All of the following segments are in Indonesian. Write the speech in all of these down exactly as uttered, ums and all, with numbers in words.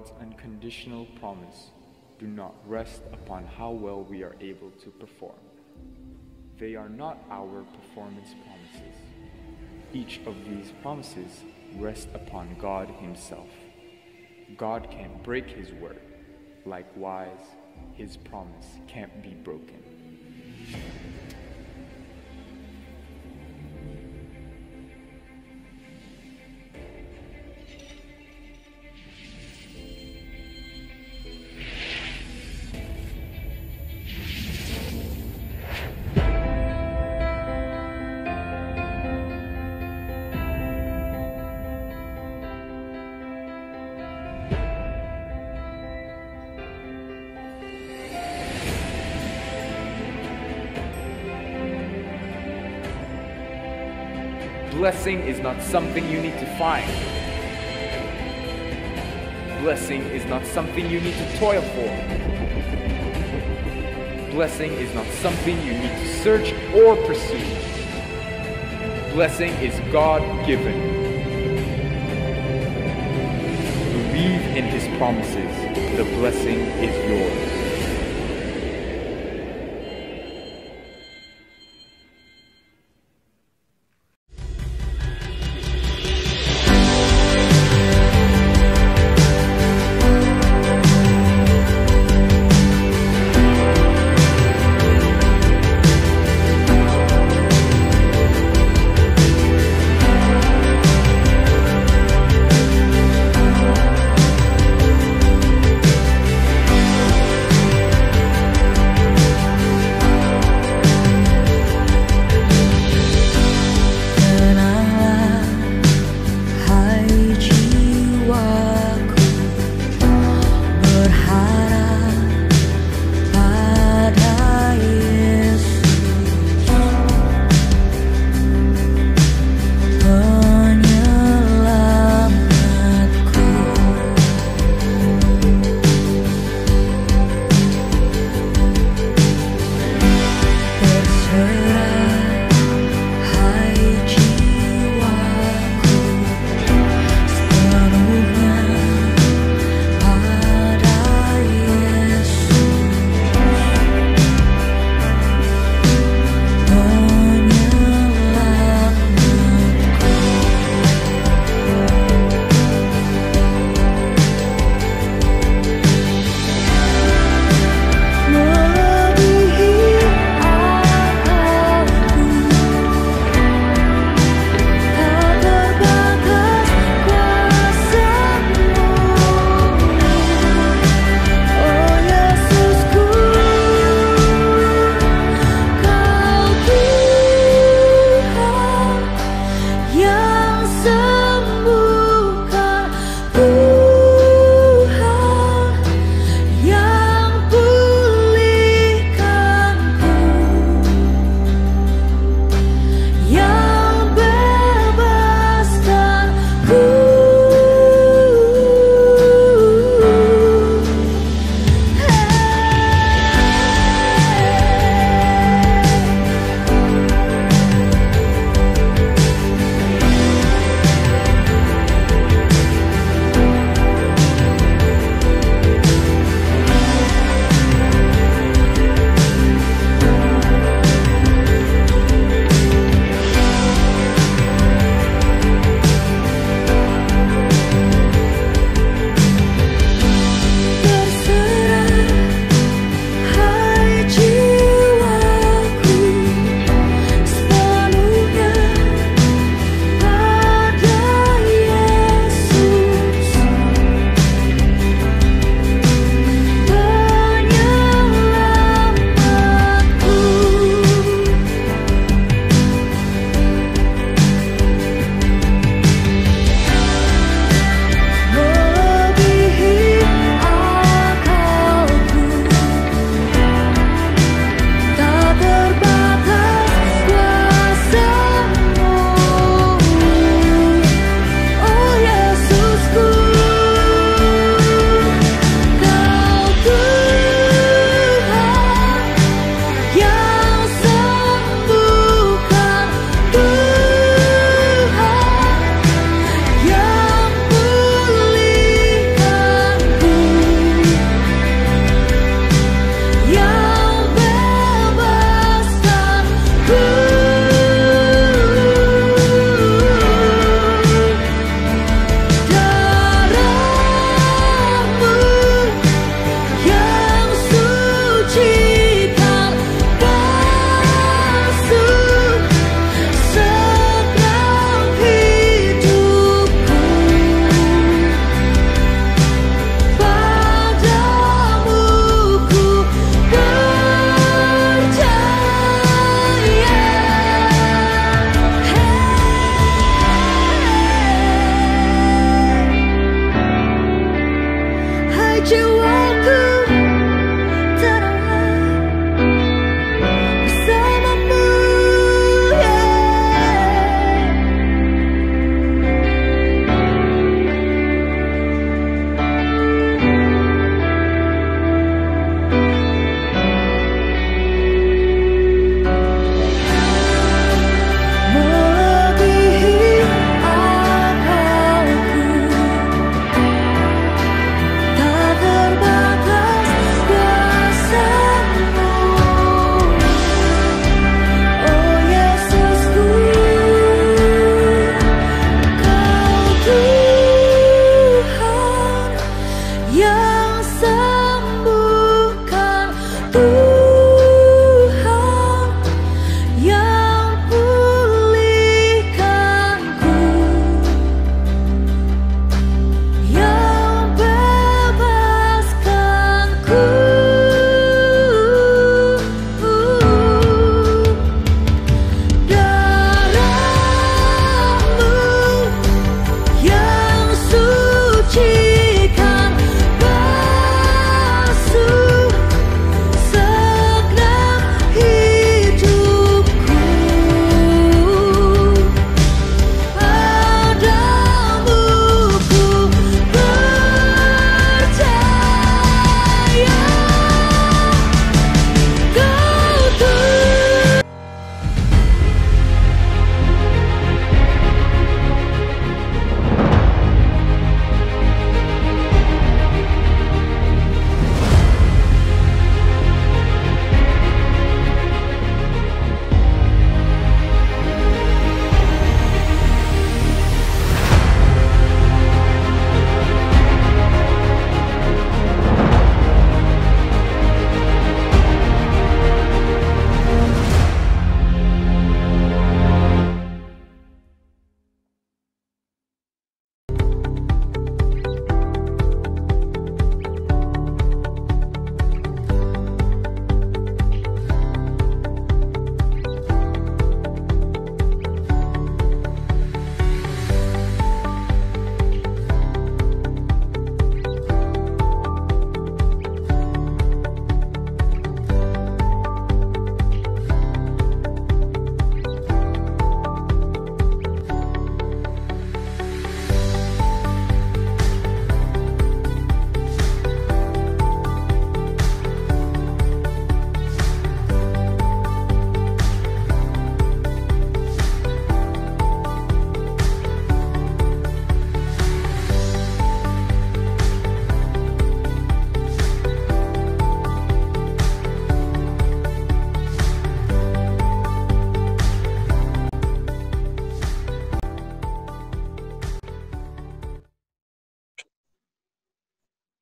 God's unconditional promise do not rest upon how well we are able to perform. They are not our performance promises. Each of these promises rest upon God Himself. God can't break His word. Likewise, His promise can't be broken. Blessing is not something you need to find. Blessing is not something you need to toil for. Blessing is not something you need to search or pursue. Blessing is God-given. Believe in His promises. The blessing is yours.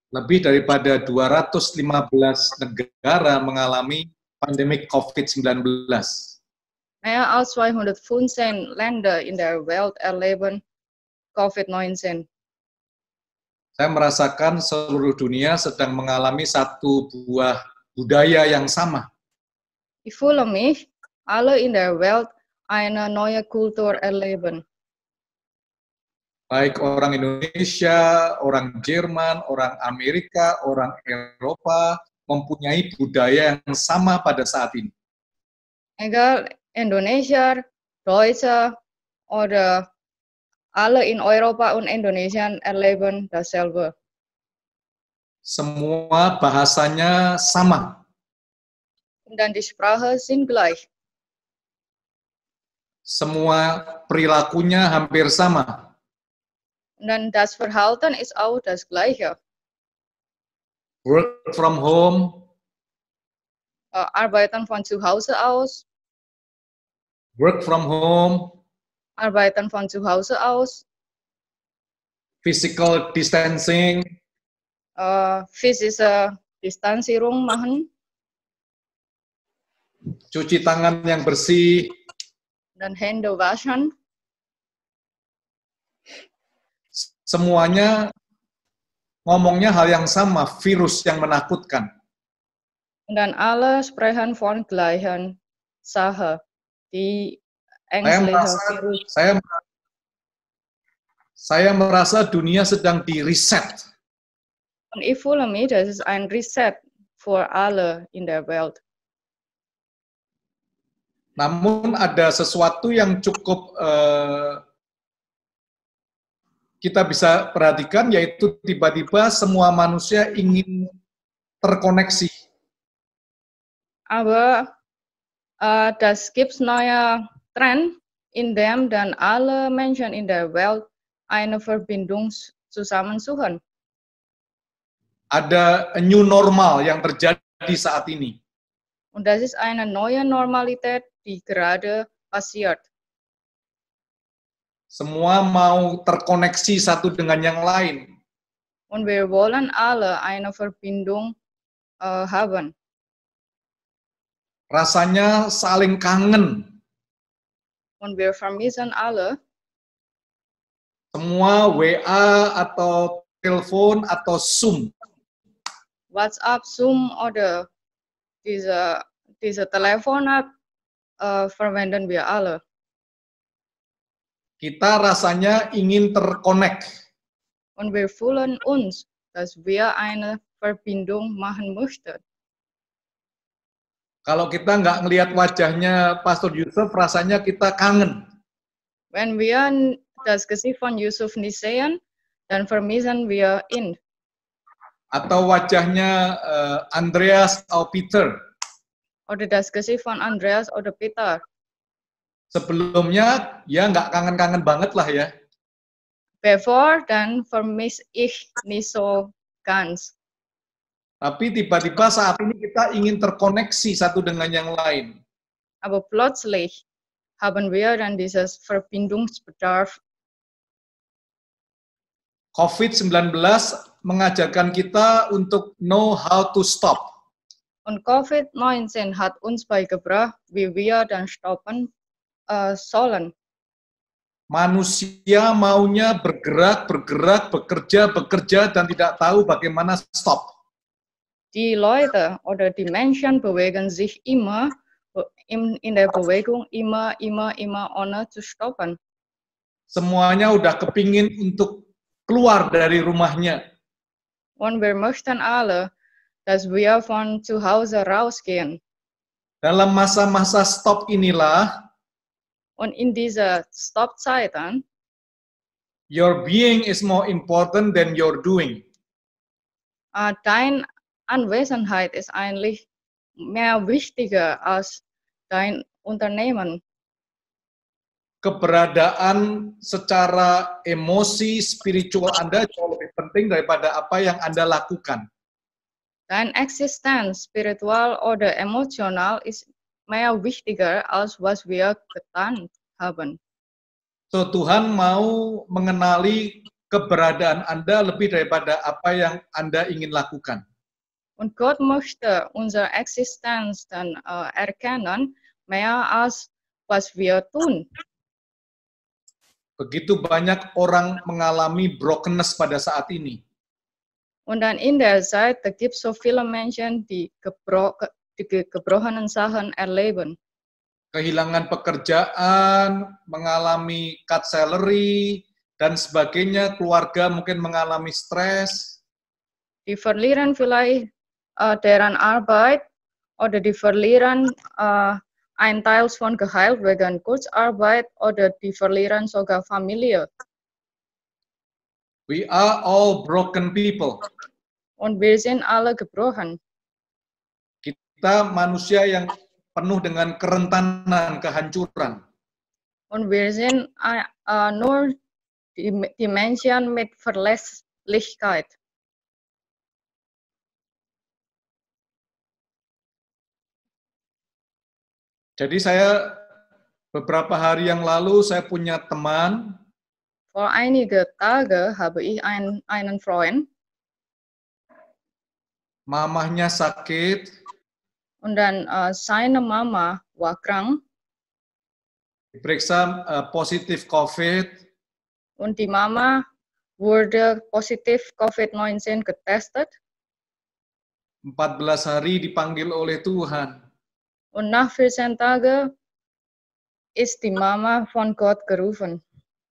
lebih daripada dua ratus lima belas negara mengalami pandemi COVID sembilan belas. Mehr als zweihundertfünfzehn Länder in der Welt erleben COVID neunzehn. Saya merasakan seluruh dunia sedang mengalami satu buah budaya yang sama. Ich fühle mich, alle in der Welt eine neue Kultur erleben. Baik orang Indonesia, orang Jerman, orang Amerika, orang Eropa mempunyai budaya yang sama pada saat ini. Egal Indonesia, Deutsche oder alle in Europa und Indonesien erleben dasselbe. Semua bahasanya sama. Dan die Sprache sind gleich. Semua perilakunya hampir sama. Dan das Verhalten ist auch das Gleiche. Work from home. Uh, arbeiten von zu Hause aus. Work from home. Arbeiten von zu Hause aus. Physical distancing. Uh, physische Distanzierung machen. Cuci tangan yang bersih. Dan Hände waschen. Semuanya ngomongnya hal yang sama, virus yang menakutkan. Dan alle sprechen von gleichen Sache, die ängstliche Virus. Saya, saya merasa dunia sedang di reset. Und ich fühle mich, das ist ein Reset für alle in der Welt. Namun ada sesuatu yang cukup uh, kita bisa perhatikan, yaitu tiba-tiba semua manusia ingin terkoneksi. Aber uh, das gibt neue Trend, in dem dann alle Menschen in der Welt eine Verbindung zusammensuchen. Ada new normal yang terjadi saat ini. Und das ist eine neue Normalität, die gerade passiert. Semua mau terkoneksi satu dengan yang lain. Und wir wollen alle eine Verbindung uh, haben. Rasanya saling kangen. Und wir vermissen alle. Semua W A atau telepon atau Zoom. WhatsApp, Zoom oder diese, diese Telefonat uh, verwenden wir alle. Kita rasanya ingin terkonek. Und wir fühlen uns, dass wir eine Verbindung machen möchten. Kalau kita nggak ngelihat wajahnya Pastor Yusuf, rasanya kita kangen. Wenn wir das Gesicht von Yusuf nicht sehen, dann vermissen wir ihn. Atau wajahnya uh, Andreas atau Peter. Oder das Gesicht von Andreas oder Peter. Sebelumnya ya nggak kangen-kangen banget lah ya. Bevor, dann vermisse ich nicht so ganz. Tapi tiba-tiba saat ini kita ingin terkoneksi satu dengan yang lain. Aber plötzlich haben wir dann dieses Verbindungsbedarf. COVID sembilan belas mengajarkan kita untuk know how to stop. Und COVID neunzehn hat uns beigebracht, wie wir dann stoppen Uh, sollen. Manusia maunya bergerak, bergerak, bekerja, bekerja, dan tidak tahu bagaimana stop. Die Leute oder die Menschen bewegen sich immer in, in der Bewegung, immer, immer, immer, ohne zu stoppen. Semuanya udah kepingin untuk keluar dari rumahnya. Und wir möchten alle, dass wir von zu Hause rausgehen. Dalam masa-masa stop inilah, und in dieser Stoppzeiten, your being is more important than your doing. Uh, dein Anwesenheit ist eigentlich mehr wichtiger als dein Unternehmen. Keberadaan secara emosi, spiritual Anda jauh lebih penting daripada apa yang Anda lakukan. Dein Existenz, spiritual oder emotional, ist mehr wichtiger als was wir getan haben. So Tuhan mau mengenali keberadaan Anda lebih daripada apa yang Anda ingin lakukan. Und Gott möchte unsere Existenz dann äh, erkennen, mehr als was wir tun. Begitu banyak orang mengalami brokenness pada saat ini. Und dann in der Zeit, da gibt es so viele Menschen, die, gebro die ge gebrochenen Sachen erleben. Kehilangan pekerjaan, mengalami cut salary, dan sebagainya, keluarga mungkin mengalami stres. Die verlieren vielleicht äh, deren Arbeit oder die verlieren äh, ein Teil von Gehalt wegen Kurzarbeit oder die verlieren sogar Familie. We are all broken people. Und wir sind alle gebrochen. Kita manusia yang penuh dengan kerentanan, kehancuran. Und wir sind äh, äh, nur die, die Menschen mit Verletzlichkeit. Jadi saya beberapa hari yang lalu saya punya teman. Vor einige Tage habe ich ein, einen Freund. Mamahnya sakit. Und dann äh, seine Mama war krank. Diperiksa uh, positif COVID. Und die Mama wurde positiv COVID neunzehn getestet. empat belas hari dipanggil oleh Tuhan. Und nach vierzehn Tagen ist die Mama von Gott gerufen.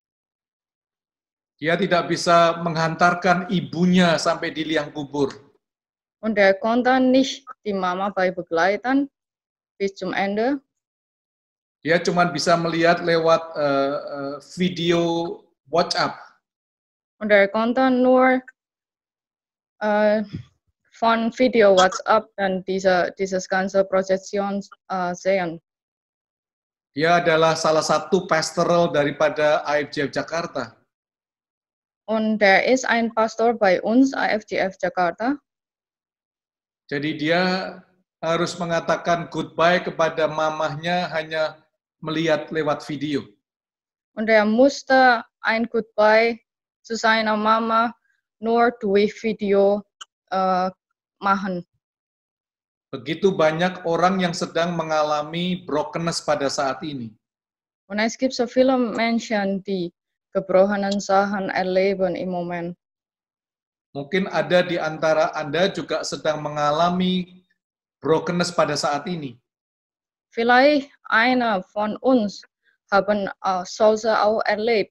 Dia tidak bisa menghantarkan ibunya sampai di liang kubur. Und er konnte nicht die Mama bei begleiten bis zum Ende. Dia cuma bisa melihat lewat uh, uh, video WhatsApp. Und er konnte nur äh, von Video WhatsApp dann diese, dieses ganze Prozession äh, sehen. Dia adalah salah satu pastoral daripada I F J F Jakarta. Und er ist ein Pastor bei uns, I F J F Jakarta. Jadi dia harus mengatakan goodbye kepada mamahnya hanya melihat lewat video. Und er musste ein Goodbye zu seiner Mama nur durch Video äh, machen. Begitu banyak orang yang sedang mengalami brokenness pada saat ini. Und es gibt so viele Menschen, die gebrochenen Sachen erleben im Moment. Mungkin ada di antara Anda juga sedang mengalami brokenness pada saat ini. Vielleicht einer von uns haben uh, solche auch erlebt.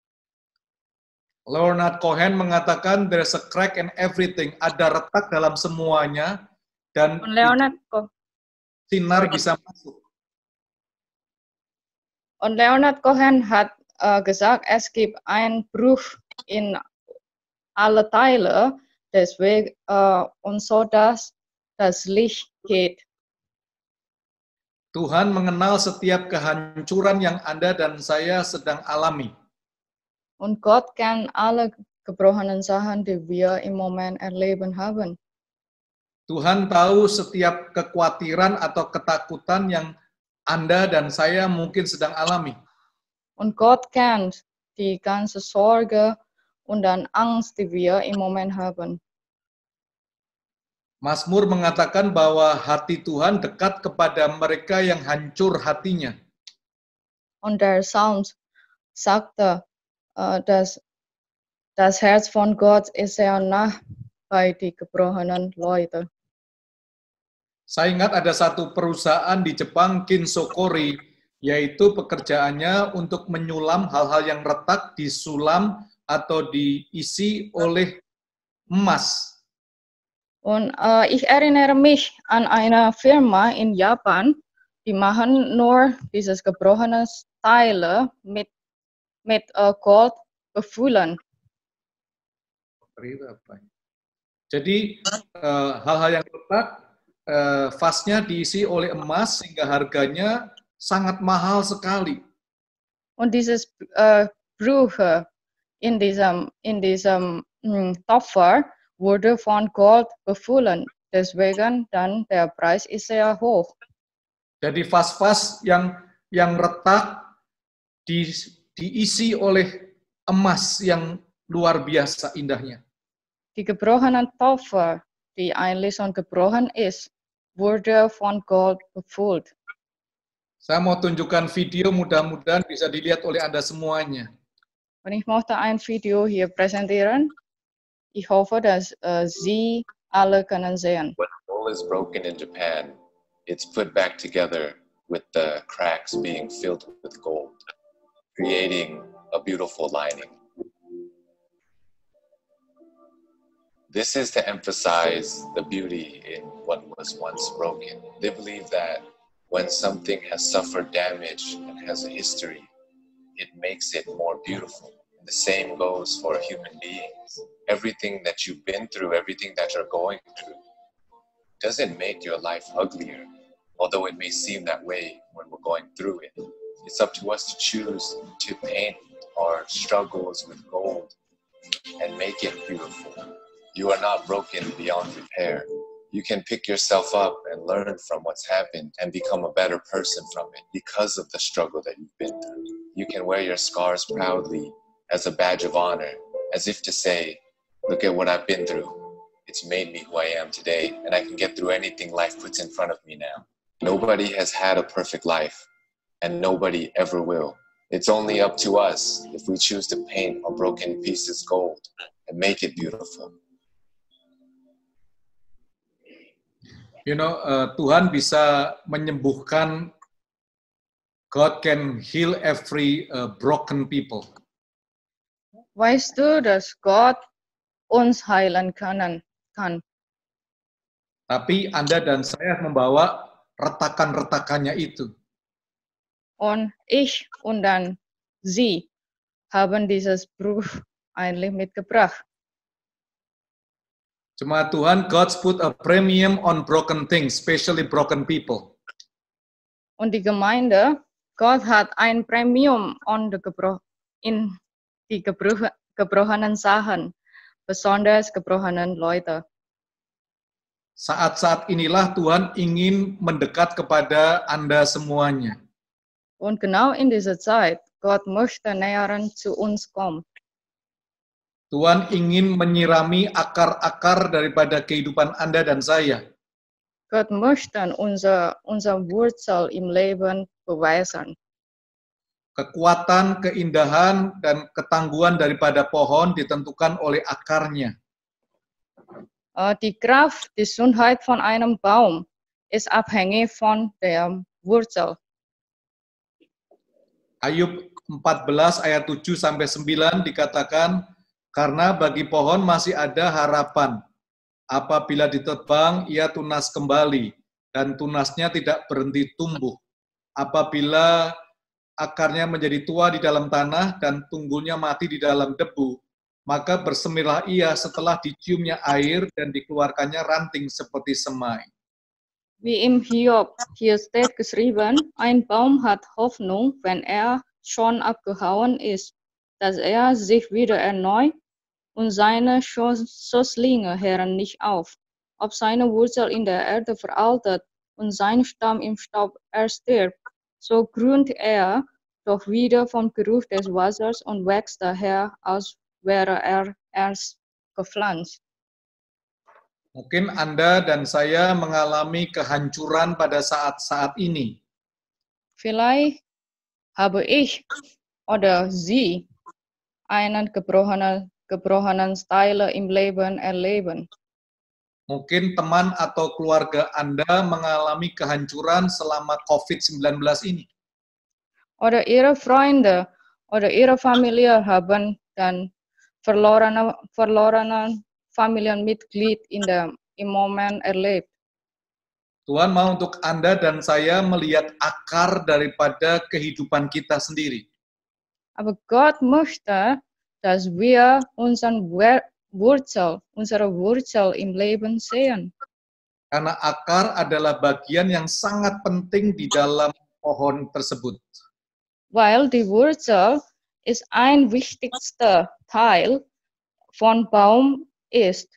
Leonard Cohen mengatakan there's a crack in everything, ada retak dalam semuanya dan Und Leonard, Co sinar bisa masuk. und Leonard Cohen hat uh, gesagt, es gibt einen Bruch in alle Teile, deswegen uh, und so dass das Licht geht. Tuhan mengenal setiap kehancuran yang Anda dan saya sedang alami. Und Gott kennt alle gebrochenen Sachen, die wir im Moment erleben haben. Tuhan tahu setiap kekhawatiran atau ketakutan yang Anda dan saya mungkin sedang alami. Und Gott kennt die ganze Sorge und dann Angst, die wir im Moment haben. Mazmur mengatakan bahwa hati Tuhan dekat kepada mereka yang hancur hatinya. Und der Psalm sagte, uh, dass das Herz von Gott ist sehr nah bei die gebrochenen Leute. Saya ingat ada satu perusahaan di Jepang, Kinsokori, yaitu pekerjaannya untuk menyulam hal-hal yang retak, disulam atau diisi oleh emas. Und äh, ich erinnere mich an eine Firma in Japan, die machen nur dieses gebrochene Teile mit, mit äh, Gold befüllen. Jadi hal-hal uh, yang retak, uh, vasnya diisi oleh emas sehingga harganya sangat mahal sekali. Und dieses äh, Brüche in diesem, in diesem mh, Topfer wurde von Gold befüllt. Deswegen dann der Preis ist sehr hoch. Jadi vas-vas yang yang retak di, diisi oleh emas yang luar biasa indahnya. Die gebrochenen tafel, die eigentlich schon gebrochen ist, wurde von Gold befüllt. Saya mau tunjukkan video, mudah-mudahan bisa dilihat oleh Anda semuanya. Und ich möchte ein Video hier präsentieren. Ich hoffe, dass äh, Sie alle können sehen. When a bowl is broken in Japan, it's put back together with the cracks being filled with gold, creating a beautiful lining. This is to emphasize the beauty in what was once broken. They believe that when something has suffered damage and has a history, it makes it more beautiful. The same goes for human beings. Everything that you've been through, everything that you're going through, doesn't make your life uglier, although it may seem that way when we're going through it. It's up to us to choose to paint our struggles with gold and make it beautiful. You are not broken beyond repair. You can pick yourself up and learn from what's happened and become a better person from it because of the struggle that you've been through. You can wear your scars proudly as a badge of honor, as if to say, look at what I've been through. It's made me who I am today, and I can get through anything life puts in front of me now. Nobody has had a perfect life, and nobody ever will. It's only up to us if we choose to paint our broken pieces gold and make it beautiful. You know, uh, Tuhan bisa menyembuhkan. God can heal every uh, broken people. Weißt du, dass Gott uns heilen können, kann? Tapi Anda dan saya membawa retakan-retakannya itu. Und ich und dann Sie haben dieses Bruch eigentlich mitgebracht. Cuma Tuhan, God's put a premium on broken things, especially broken people. Und die Gemeinde, Gott hat ein Premium on the gebro in die gebro gebrochenen Sachen, besonders gebrochenen Leute. Saat-saat inilah Tuhan ingin mendekat kepada Anda semuanya. Und genau in dieser Zeit, Gott möchte näheren zu uns kommen. Tuhan ingin menyirami akar-akar daripada kehidupan Anda dan saya. Gott möchte unser, unser Wurzel im Leben beweisen. Kekuatan, keindahan, dan ketangguhan daripada pohon ditentukan oleh akarnya. Uh, die Kraft, die Gesundheit von einem Baum ist abhängig von der Wurzel. Ayub empat belas ayat tujuh sampai sembilan dikatakan, karena bagi pohon masih ada harapan. Apabila ditebang, ia tunas kembali, dan tunasnya tidak berhenti tumbuh. Apabila akarnya menjadi tua di dalam tanah, dan tunggulnya mati di dalam debu, maka bersemirlah ia setelah diciumnya air, dan dikeluarkannya ranting seperti semai. Wie im Hiob, hier steht geschrieben, ein Baum hat Hoffnung, wenn er schon abgehauen ist, dass er sich wieder erneuert, und seine Schosslinge hören nicht auf. Ob seine Wurzel in der Erde veraltet und sein Stamm im Staub erstirbt, so grünt er doch wieder vom Geruch des Wassers und wächst daher, als wäre er erst gepflanzt. Mungkin Anda dan saya mengalami kehancuran pada saat-saat ini. Vielleicht habe ich oder Sie einen gebrochenen gebrochenen Teile im Leben erleben. Mungkin teman atau keluarga Anda mengalami kehancuran selama covid sembilan belas ini. Oder Ihre Freunde oder Ihre Familie haben dann verlorene, verlorene Familienmitglied in der, im Moment erlebt. Tuhan mau untuk Anda dan saya melihat akar daripada kehidupan kita sendiri. Aber Gott möchte, dass wir unseren Wurzel, unsere Wurzel im Leben sehen. Karena akar adalah bagian yang sangat penting di dalam pohon tersebut. Weil die Wurzel ist ein wichtigster Teil von Baum ist.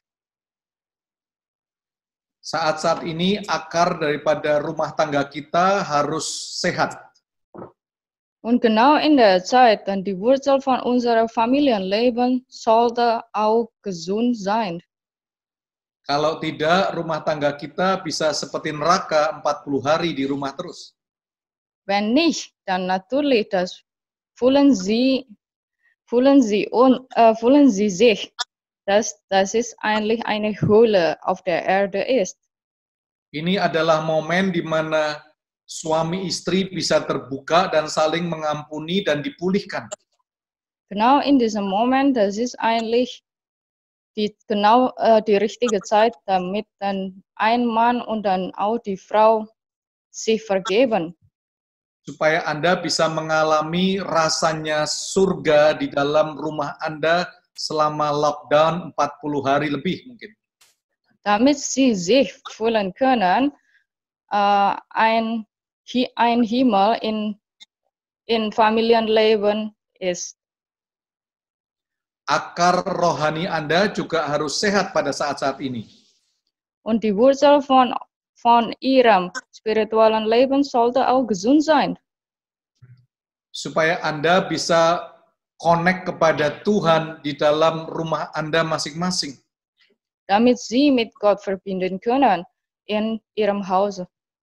Saat-saat ini akar daripada rumah tangga kita harus sehat. Und genau in der Zeit, dann die Wurzel von unserem Familienleben sollte auch gesund sein. Kalau tidak, rumah tangga kita bisa seperti neraka empat puluh hari di rumah terus. Wenn nicht, dann natürlich, das fühlen Sie, fühlen Sie, un, äh, fühlen Sie sich, dass das ist eigentlich eine Höhle auf der Erde ist. Ini adalah momen di mana suami istri bisa terbuka dan saling mengampuni dan dipulihkan. Genau in diesem Moment, das ist eigentlich die, genau äh, die richtige Zeit, damit dann ein Mann und dann auch die Frau sich vergeben. Supaya Anda bisa mengalami rasanya surga di dalam rumah Anda selama lockdown empat puluh hari lebih mungkin. Damit sie sich fühlen können, äh, ein, ein Himmel in, in Familienleben ist. Akar rohani Anda juga harus sehat pada saat-saat ini. Und die Wurzel von, von ihrem spirituellen Leben sollte auch gesund sein. Supaya Anda bisa connect kepada Tuhan di dalam rumah Anda masing-masing. Damit sie mit Gott verbinden können in ihrem Hause.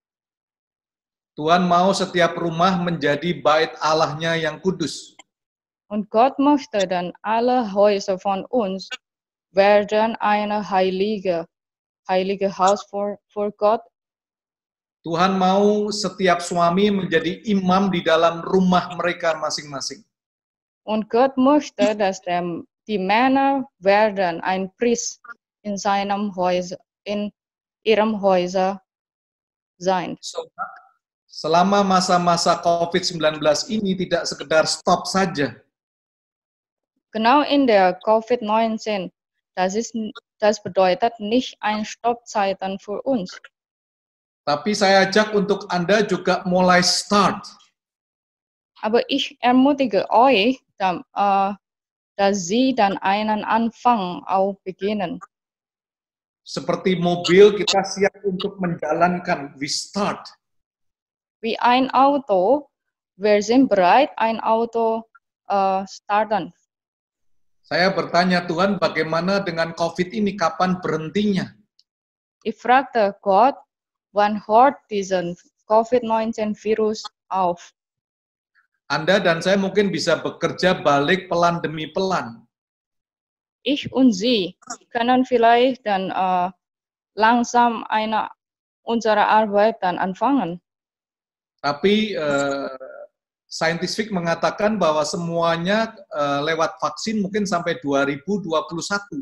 Tuhan mau setiap rumah menjadi bait Allahnya yang kudus. Und Gott möchte dann alle Häuser von uns werden eine heilige, heilige Haus für, für Gott. Tuhan mau setiap suami menjadi imam di dalam rumah mereka masing-masing. Und Gott möchte, dass der, die Männer werden ein Priest in seinem Häuser, in ihrem Häuser sein. So, selama masa-masa covid sembilan belas ini tidak sekedar stop saja. Genau in der Covid neunzehn, das, ist, das bedeutet nicht ein Stoppzeiten für uns. Tapi saya ajak untuk Anda juga mulai start. Aber ich ermutige euch, dass, äh, dass Sie dann einen Anfang auch beginnen. Seperti mobil kita siap untuk menjalankan, we start. Wie ein Auto, wir sind bereit, ein Auto äh, starten. Saya bertanya, Tuhan, bagaimana dengan COVID ini? Kapan berhentinya? Ich fragte Gott, wann hört diesen Covid neunzehn Virus auf? Anda dan saya mungkin bisa bekerja balik pelan demi pelan. Ich und Sie können vielleicht dann äh, langsam eine unsere Arbeit dann anfangen. Tapi uh, Scientific mengatakan bahwa semuanya uh, lewat vaksin mungkin sampai dua ribu dua puluh satu.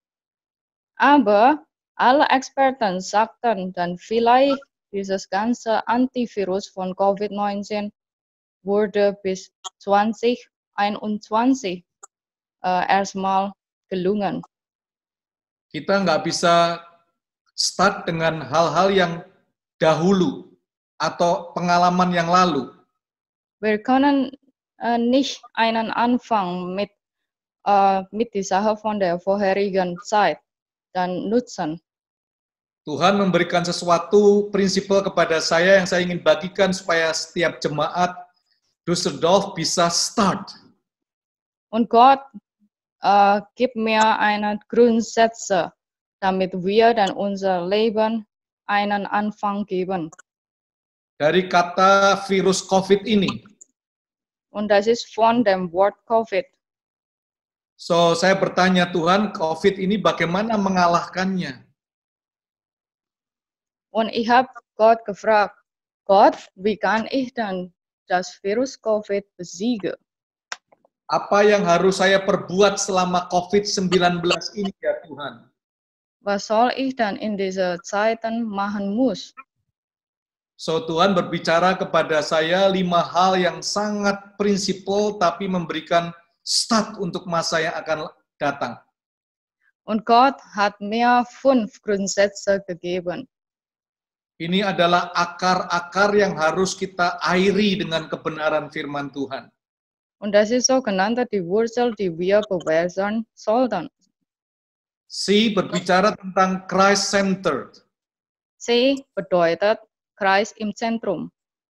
Aber alle Experten sagten dann vielleicht dieses ganze Antivirus von Covid neunzehn wurde bis zwanzig einundzwanzig äh, erstmal gelungen. Kita nggak bisa start dengan hal-hal yang dahulu atau pengalaman yang lalu. Wir können äh, nicht einen Anfang mit, äh, mit die Sache von der vorherigen Zeit dann nutzen. Tuhan memberikan sesuatu prinsipal kepada saya yang saya ingin bagikan supaya setiap jemaat Düsseldorf bisa start. Und Gott äh, gibt mir eine Grundsätze, damit wir dann unser Leben einen Anfang geben. Dari kata virus COVID ini. Und das ist von dem Wort Covid. So, saya bertanya, Tuhan, COVID ini bagaimana mengalahkannya? Und ich habe Gott gefragt, Gott, wie kann ich dann das Virus Covid besiegen? Apa yang harus saya perbuat selama COVID sembilan belas ini ya Tuhan? Was soll ich dann in dieser Zeiten machen muss? So, Tuhan berbicara kepada saya lima hal yang sangat prinsipal tapi memberikan start untuk masa yang akan datang. Und Gott hat mir fünf Grundsätze gegeben. Ini adalah akar-akar yang harus kita airi dengan kebenaran firman Tuhan. Und das ist sogenannte die Wurzel, die wir bewahren sollten. C berbicara tentang Christ-centered. C bedeutet Kreis im Zentrum.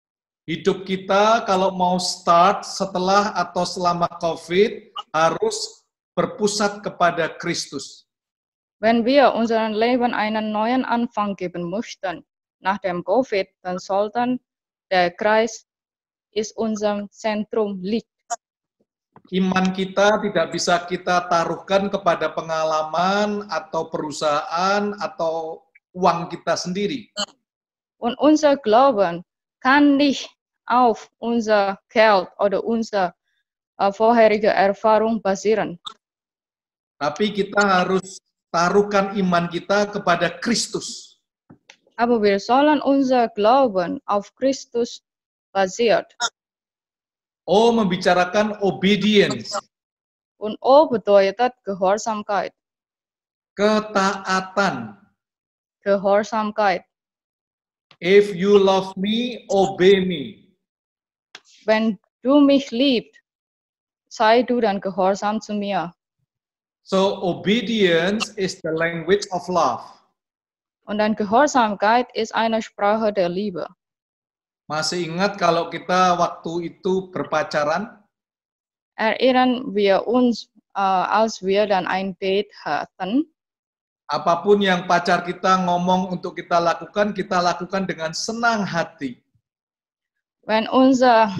Hidup kita kalau mau start setelah atau selama COVID harus berpusat kepada Kristus. Wenn wir unserem Leben einen neuen Anfang geben möchten, nach dem Covid, dann sollten der Kreis ist unser Zentrum liegt. Iman kita tidak bisa kita taruhkan kepada pengalaman atau perusahaan atau uang kita sendiri. Und unser Glauben kann nicht auf unser Geld oder unsere äh, vorherige Erfahrung basieren. Tapi kita harus taruhkan iman kita kepada Kristus. Aber wir sollen unser Glauben auf Christus basiert. O membicarakan obedience, Und O bedeutet Gehorsamkeit. ketaatan. Gehorsamkeit. If you love me, obey me. Wenn du mich liebst, sei du dann gehorsam zu mir. So obedience is the language of love. Und dann Gehorsamkeit ist eine Sprache der Liebe. Masih ingat kalau kita waktu itu berpacaran? Erinnern wir uns, äh, als wir dann ein Date hatten? Apapun yang pacar kita ngomong untuk kita lakukan, kita lakukan dengan senang hati. Wenn unser,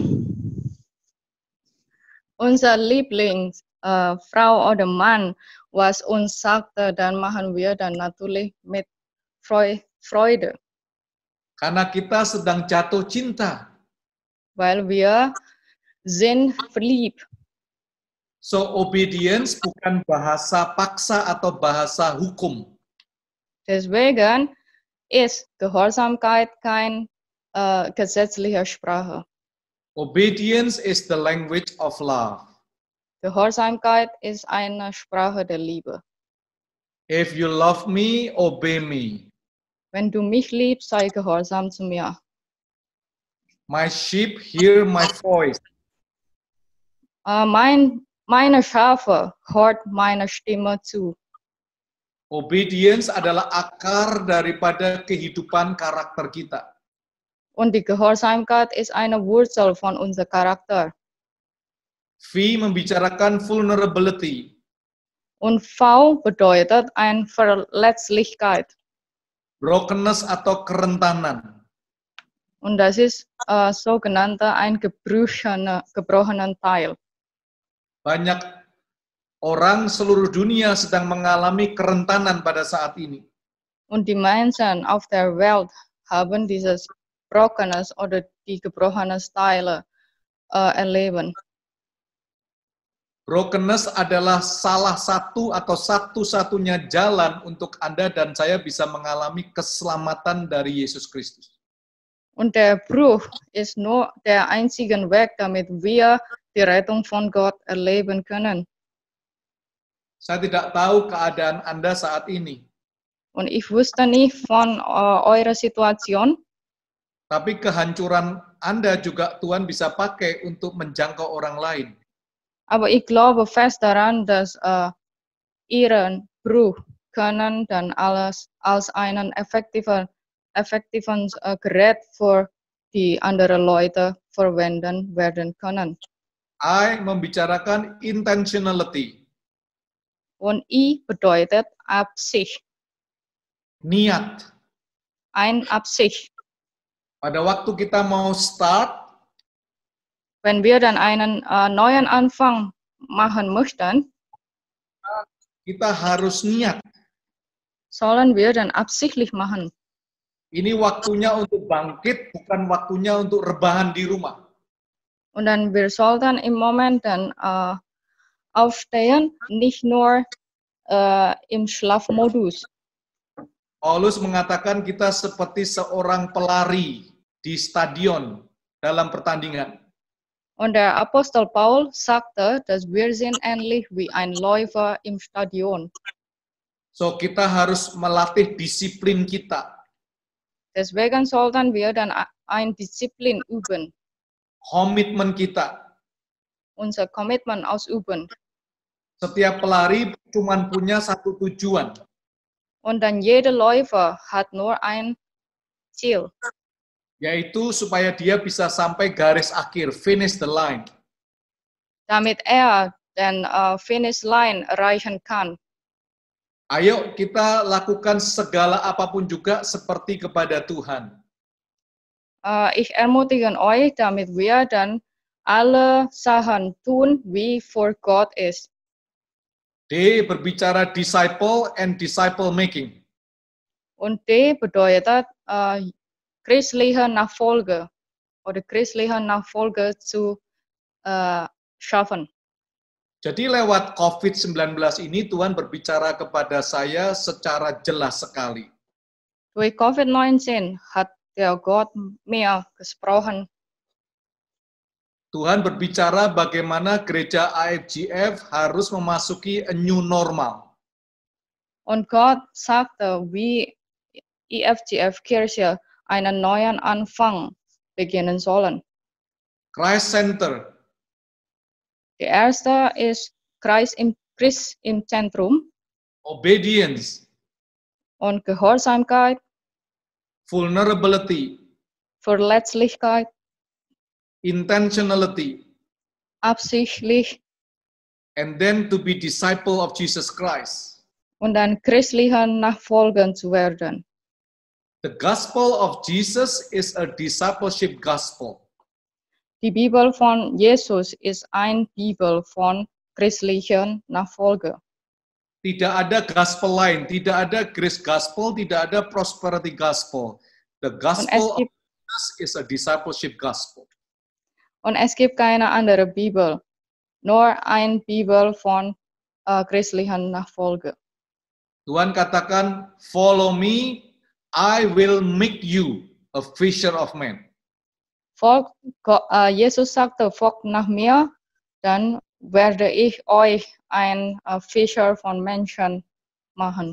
unser Lieblings, äh, Frau oder Mann was uns sagte, dann machen wir dann natürlich mit Freude. Karena kita sedang jatuh cinta. Weil wir sind verliebt. So obedience bukan bahasa paksa atau bahasa hukum. Deswegen ist Gehorsamkeit kein äh, gesetzlicher Sprache. Obedience is the language of love. Gehorsamkeit ist eine Sprache der Liebe. If you love me, obey me. Wenn du mich liebst, sei gehorsam zu mir. My sheep hear my voice. Uh, mein, meine Schafe hört meine Stimme zu. Obedience adalah akar daripada kehidupan karakter kita. Und die Gehorsamkeit ist eine Wurzel von unserem Charakter. V membicarakan vulnerability. Und V bedeutet eine Verletzlichkeit. Brokenness atau kerentanan. Und das ist äh, sogenannte ein gebrochener, gebrochener Teil. Banyak orang seluruh dunia sedang mengalami kerentanan pada saat ini. Und die Menschen auf der Welt haben dieses Brokenes oder die gebrochenen Teile äh, erleben. Brokenness adalah salah satu atau satu-satunya jalan untuk Anda dan saya bisa mengalami keselamatan dari Yesus Kristus. Und der Bruch ist nur der einzige Weg, damit wir die Rettung von Gott erleben können. Saya tidak tahu keadaan Anda saat ini. Und ich wusste nicht von uh, eurer Situation. Tapi kehancuran Anda juga Tuhan bisa pakai untuk menjangkau orang lain. Aber ich glaube fest daran, dass uh, ihren Bruch können dann alles als einen effektiven, effektiven uh, Gerät für die anderen Leute verwenden werden können. I membicarakan intentionality. Und I bedeutet Absicht. Niat. Ein Absicht. Pada waktu kita mau start, wenn wir dann einen uh, neuen Anfang machen möchten, kita harus niat. sollen wir dann absichtlich machen. Ini waktunya untuk bangkit, bukan waktunya untuk rebahan di rumah. Und dann wir sollten im Moment dann uh, aufstehen, nicht nur uh, im Schlafmodus. Paulus mengatakan kita seperti seorang pelari di stadion dalam pertandingan. Und der Apostel Paul sagte, dass wir sind ähnlich wie ein Läufer im Stadion. So kita harus melatih disiplin kita. Deswegen sollten wir dann ein Disziplin üben. Komitmen kita. Unser Commitment ausüben. Setiap pelari cuma punya satu tujuan. Und dann jeder Läufer hat nur ein Ziel. Yaitu supaya dia bisa sampai garis akhir, finish the line. damit er den uh, finish line erreichen kann. Ayo kita lakukan segala apapun juga seperti kepada Tuhan. Uh, ich ermutige euch, damit wir dann alle Sachen tun, wie vor Gott ist. D berbicara disciple and disciple making. Und D bedeutet uh, christliche Nachfolge oder christliche Nachfolge zu uh, schaffen. Jadi lewat covid sembilan belas ini Tuhan berbicara kepada saya secara jelas sekali. Durch Covid neunzehn hat der Gott mir gesprochen. Tuhan berbicara bagaimana gereja A F G F harus memasuki a new normal. Und Gott sagte, wie I F G F Kirche einen neuen Anfang beginnen sollen. Christ Center. Die erste ist Kreis im Christ im Zentrum Obedience. und Gehorsamkeit, Vulnerability. Verletzlichkeit, Intentionality. absichtlich And then to be disciple of Jesus Christ. und dann christlichen Nachfolger zu werden. The gospel of Jesus is a discipleship gospel. Die Bibel von Jesus ist ein Bibel von christlichen Nachfolger. Tidak ada gospel lain, tidak ada grace gospel, tidak ada prosperity gospel. The Und es gospel of gibt, Jesus is a discipleship gospel. und es gibt keine andere Bibel, nur ein Bibel von äh, christlichen Nachfolger. Tuhan katakan, follow me, I will make you a fisher of men. Folgt, äh, Jesus sagte, folgt nach mir, dann werde ich euch ein äh, Fischer von Menschen machen.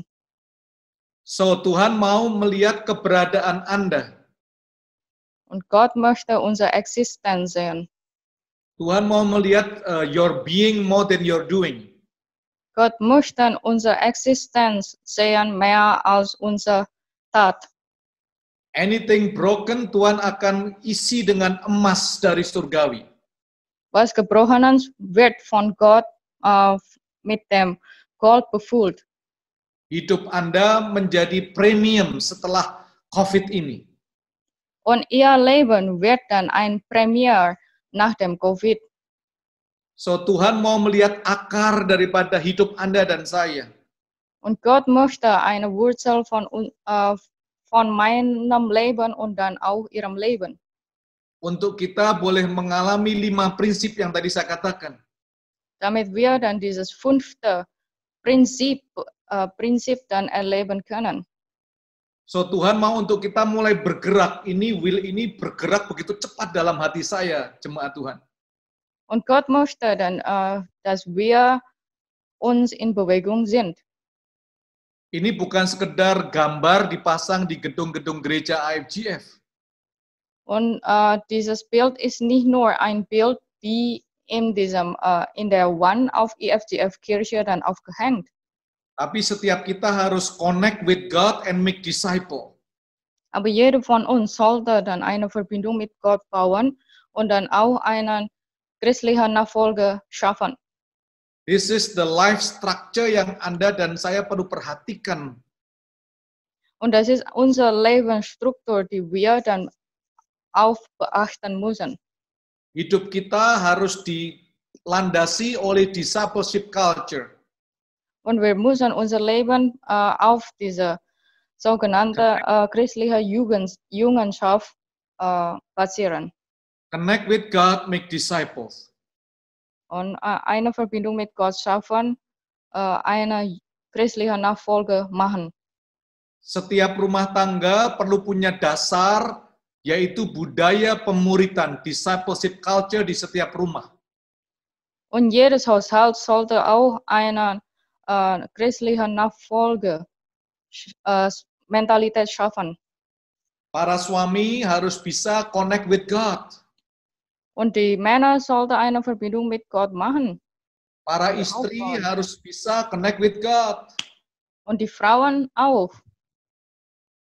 So Tuhan mau melihat keberadaan Anda. Und Gott möchte unsere Existenz sehen. Tuhan mau melihat uh, your being more than your doing. Gott möchte unsere Existenz sehen mehr als unsere Tat. Anything broken, Tuhan akan isi dengan emas dari surgawi. Was gebrochen wird von Gott äh, mit dem Gold befüllt. Hidup Anda menjadi premium setelah COVID ini. Und ihr Leben wird dann ein Premier nach dem Covid. So Tuhan mau melihat akar daripada hidup Anda dan saya. Und Gott möchte eine Wurzel von, äh, von meinem Leben und dann auch ihrem Leben. Untuk kita boleh mengalami lima prinsip yang tadi saya katakan. Damit wir dann dieses fünfte Prinzip, äh, Prinzip dann erleben können. So Tuhan mau untuk kita mulai bergerak, ini will ini bergerak begitu cepat dalam hati saya, jemaat Tuhan. Und Gott möchte dann, äh, dass wir uns in Bewegung sind. Ini bukan sekedar gambar dipasang di gedung-gedung gereja A F G F. Und äh, dieses Bild ist nicht nur ein Bild, wie in diesem äh, in der Wand auf I F G F Kirche dann aufgehängt. Tapi setiap kita harus connect with God and make disciple. Aber jeder von uns sollte dann eine Verbindung mit Gott bauen und dann auch einen christlichen Nachfolger schaffen. This is the life structure yang Anda dan saya perlu perhatikan. Und das ist unsere Lebensstruktur, die wir dann auch beachten müssen. Hidup kita harus dilandasi oleh discipleship culture. Und wir müssen unser Leben äh, auf diese sogenannte äh, christliche Jugend, Jungenschaft äh, basieren. Connect with God, make disciples. Und äh, eine Verbindung mit Gott schaffen, äh, eine christliche Nachfolge machen. Setiap rumah tangga perlu punya dasar, yaitu budaya pemuritan, discipleship culture di setiap rumah. Und jedes Haushalt sollte auch eine äh, christliche Nachfolge äh, Mentalität schaffen. Para suami harus bisa connect with God. Und die Männer sollten eine Verbindung mit Gott machen. Para istri harus bisa connect with God. Und die Frauen auch.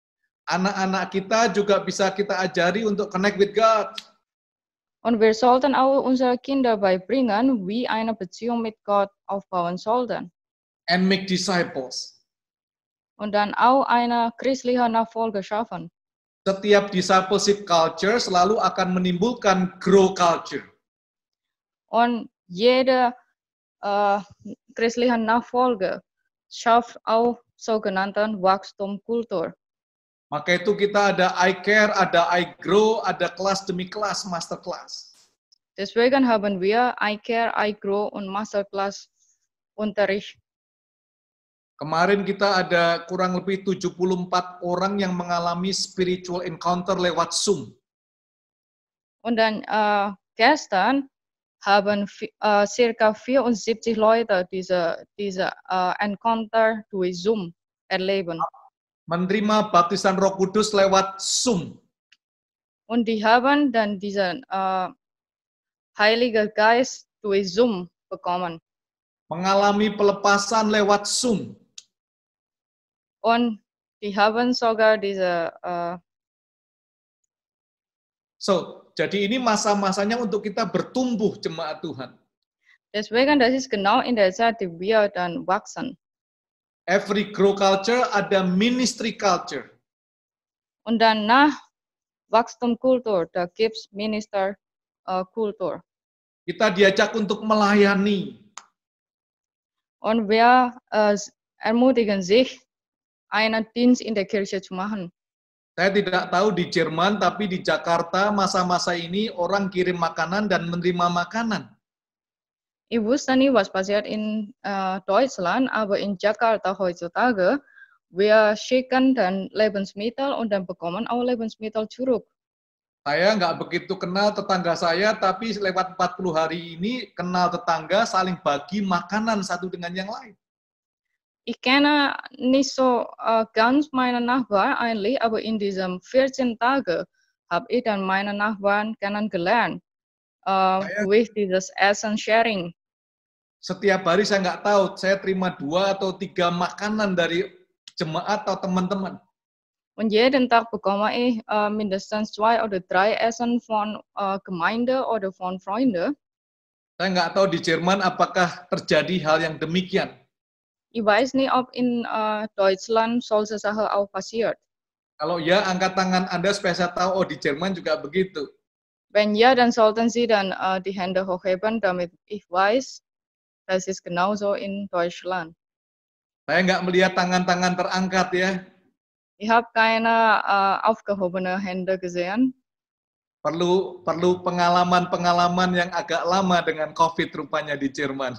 Anak-anak kita juga bisa kita ajari untuk connect with God. Und wir sollten auch unsere Kinder beibringen, wie eine Beziehung mit Gott aufbauen sollten. And make disciples. Und dann auch eine christliche Nachfolge schaffen. Setiap discipleship culture selalu akan menimbulkan grow culture. Und jede äh, christliche Nachfolge schafft auch sogenannten Wachstumkultur. Maka itu kita ada I Care, ada I Grow, ada kelas demi kelas, master class. Deswegen haben wir I Care, I Grow und Masterclass Unterricht. Kemarin kita ada kurang lebih tujuh puluh empat orang yang mengalami spiritual encounter lewat Zoom. Und dann äh, gestern haben äh, circa vierundsiebzig Leute diese, diese äh, Encounter durch Zoom erleben. Menerima baptisan Roh Kudus lewat Zoom. Und die haben dann diesen äh, Heiligen Geist durch Zoom bekommen. Mengalami pelepasan lewat Zoom. Und die haben sogar diese äh, So, jadi ini masa-masanya untuk kita bertumbuh jemaat Tuhan. Deswegen, das ist genau in der Zeit, die wir dann wachsen. Every grow culture ada ministry culture. Und dann nach Wachstumkultur, da gibt es Ministerkultur. Äh, kita diajak untuk melayani. Und wir äh, ermutigen sich, einen Dienst in der Kirche zu machen. Saya tidak tahu di Jerman, tapi di Jakarta masa-masa ini orang kirim makanan dan menerima makanan. Ich wusste nie, was passiert in äh, Deutschland, aber in Jakarta heutzutage, wir schicken dann Lebensmittel und dann bekommen auch Lebensmittel zurück. Saya nggak begitu kenal tetangga saya, tapi lewat empat puluh hari ini kenal tetangga, saling bagi makanan satu dengan yang lain. Ich kenne nicht so äh, ganz meine Nachbarn eigentlich, aber in diesen vierzehn Tagen habe ich dann meine Nachbarn kennengelernt. Uh, with dieses Essen sharing. Setiap hari saya nggak tahu, saya terima dua atau tiga makanan dari jemaat atau teman-teman. Und jeden Tag bekomme ich uh, mindestens zwei oder drei Essen von uh, Gemeinde oder von Freunden. Saya nggak tahu di Jerman apakah terjadi hal yang demikian. Ich weiß nicht, ob in uh, Deutschland solche Sachen auch passiert. Kalau ya, angkat tangan Anda supaya saya tahu, oh di Jerman juga begitu. Wenn ja, dann sollten Sie dann uh, die Hände hochheben, damit ich weiß, das ist genauso in Deutschland. Saya nggak melihat tangan-tangan terangkat ya. Ich habe keine uh, aufgehobene Hände gesehen. Perlu perlu pengalaman-pengalaman yang agak lama dengan COVID rupanya di Jerman.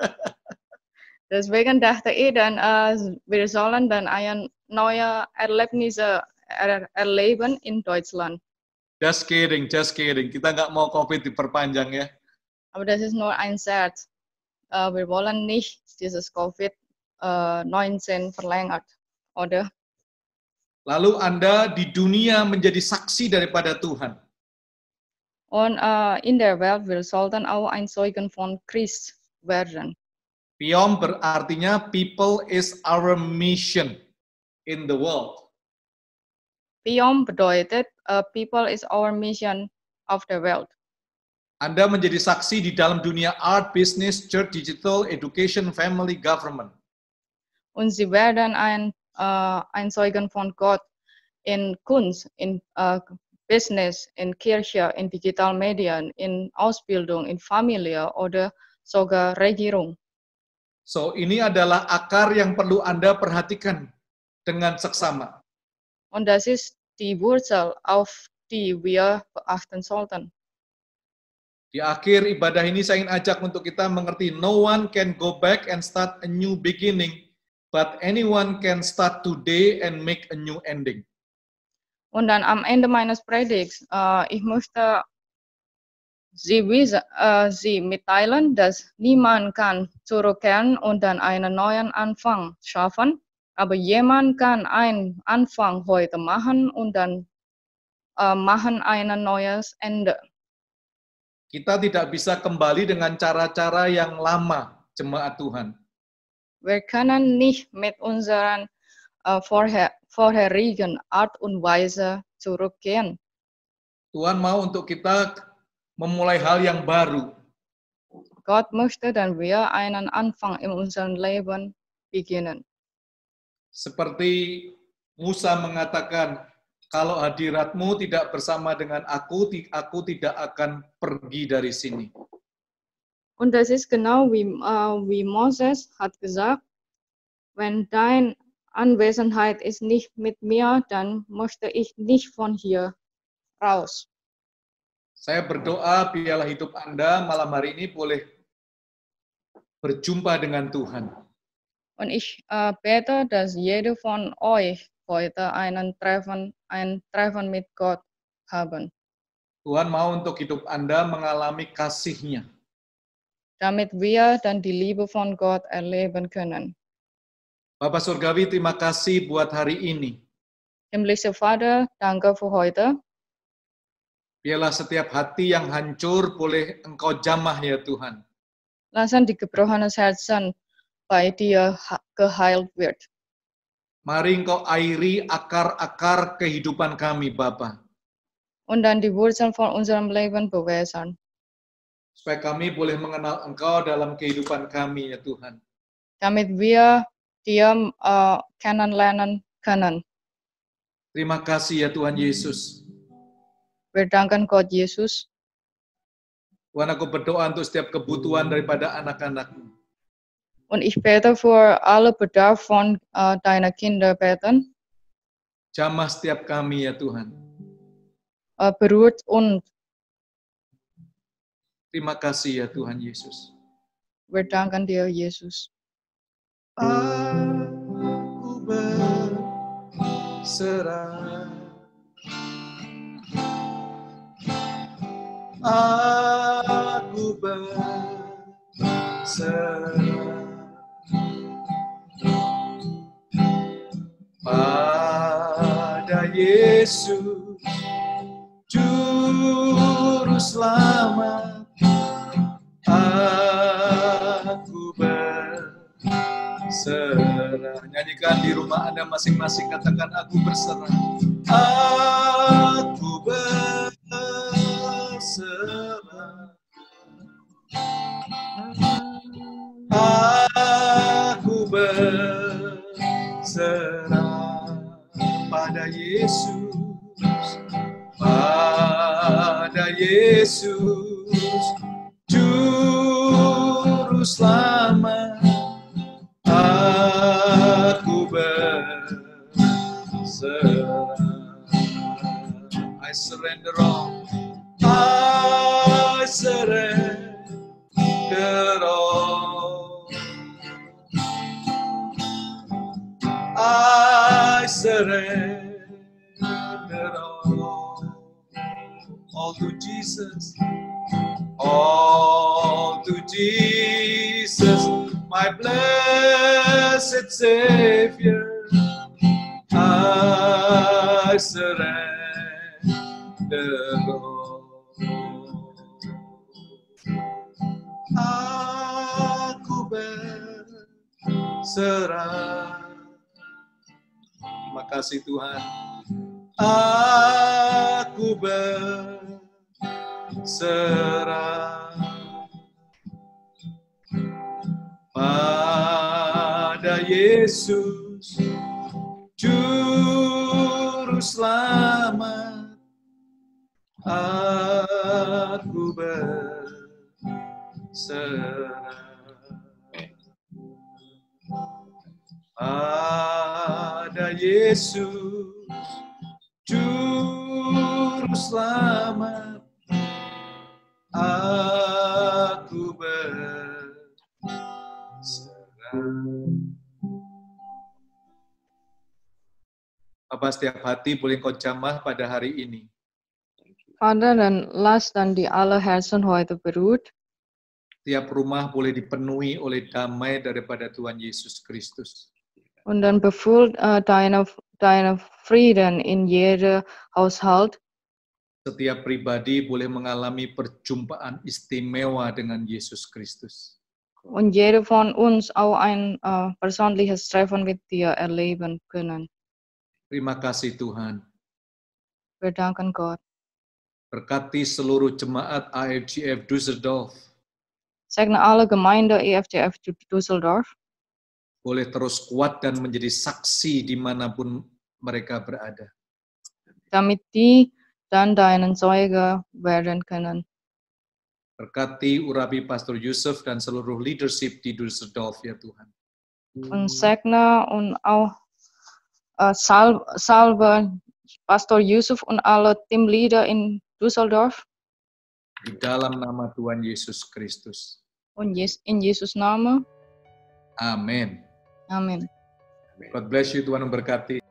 Deswegen dachte ich dann, uh, wir sollen dann ein neue Erlebnisse er erleben in Deutschland. Just kidding, just kidding. Kita nggak mau COVID diperpanjang ya. Aber das ist nur ein Scherz. Uh, wir wollen nicht dieses Covid neunzehn verlängert, oder? Lalu Anda di dunia menjadi saksi daripada Tuhan. Und uh, in der Welt, wir sollten auch ein Zeugen von Christ werden. P I O M berartinya people is our mission in the world. P I O M bedeutet uh, people is our mission of the world. Anda menjadi saksi di dalam dunia art, business, church, digital, education, family, government. Und sie werden ein, uh, ein Zeugen von Gott in Kunst, in uh, Business, in Kirche, in Digitalmedien, in Ausbildung, in Familie oder sogar Regierung. So, ini adalah akar yang perlu Anda perhatikan dengan seksama. Und das ist die Wurzel, auf die wir beachten sollten. Di akhir ibadah ini saya ingin ajak untuk kita mengerti, no one can go back and start a new beginning, but anyone can start today and make a new ending. Und dann am Ende meines Predigts, uh, ich möchte Sie, uh, Sie mitteilen, dass niemand kann zurückkehren und dann einen neuen Anfang schaffen, aber jemand kann einen Anfang heute machen und dann uh, machen ein neues Ende. Kita tidak bisa kembali dengan cara-cara yang lama, jemaat Tuhan. Wir können nicht mit unseren uh, vorher, vorherigen Art und Weise zurückgehen. Tuhan mau untuk kita memulai hal yang baru. Gott möchte, dass wir einen Anfang in unserem Leben beginnen. Seperti Musa mengatakan, kalau hadiratmu tidak bersama dengan aku, aku tidak akan pergi dari sini. Und das ist genau wie, uh, wie Moses hat gesagt, wenn deine Anwesenheit ist nicht mit mir, dann möchte ich nicht von hier raus. Saya berdoa biarlah hidup Anda malam hari ini boleh berjumpa dengan Tuhan. Und ich uh, bete, dass jeder von euch heute einen Treffen, ein Treffen mit Gott haben. Tuhan mau untuk hidup Anda mengalami kasih-Nya. Damit wir dann die Liebe von Gott erleben können. Bapak Surgawi, terima kasih buat hari ini. Himmlischer Vater, danke für heute. Biarlah setiap hati yang hancur boleh Engkau jamah ya Tuhan. Lassen die gebrochenen Herzen bei dir geheilt wird. Mari Engkau airi akar-akar kehidupan kami, Bapa. Und dann die Wurzeln von unserem Leben bewässern. Supaya kami boleh mengenal Engkau dalam kehidupan kami ya Tuhan. Damit wir dir uh, kennenlernen können. Terima kasih ya Tuhan Yesus. Wir danken Gott Yesus. Tuhan, aku berdoa untuk setiap kebutuhan daripada anak-anak-Mu. Und ich bete für alle Bedarf von uh, deiner Kinder beten. Jamah setiap kami ya Tuhan. Uh, berührt uns. Terima kasih ya Tuhan Yesus. Wir danken dir, Jesus. Aku berserah. Aku berserah pada Yesus, Juru Selamat. Aku berserah. Nyanyikan di rumah Anda masing-masing, katakan aku berserah. Aku berserah. Aku berserah pada Yesus, pada Yesus, Juru Selamat. Aku berserah. I surrender all. I surrender all. I surrender all. All to Jesus. All to Jesus, my blessed Savior. I surrender all. Aku berserah. Terima kasih Tuhan. Aku berserah pada Yesus, Juru Selamat. Aku berserah pada Yesus, Juru Selamat. Aku berserah. Bapak, setiap hati boleh Kau jamah pada hari ini. Vater, dann lass dann die alle Herzen heute berührt. Tiap rumah boleh dipenuhi oleh damai daripada Tuhan Yesus Kristus. Und dann befüllt uh, deine, deine Frieden in jeder Haushalt. Setiap pribadi boleh mengalami perjumpaan istimewa dengan Yesus Kristus. Und jeder von uns auch ein äh, persönliches Treffen mit dir erleben können. Terima kasih Tuhan. Wir danken Gott. Berkati seluruh jemaat A F G F Düsseldorf. Segne alle Gemeinde E F G F Düsseldorf. Boleh terus kuat dan menjadi saksi dimanapun mereka berada. Damit die dann deinen Zeuge werden können. Berkati Urabi Pastor Yusuf dan seluruh leadership di Düsseldorf ya Tuhan. Und segne und auch äh, salve, salve Pastor Yusuf und alle Teamleader in Düsseldorf. Di dalam nama Tuhan Yesus Kristus. Und in Jesus Namen. Amin. Amin. God bless you, Tuhan memberkati.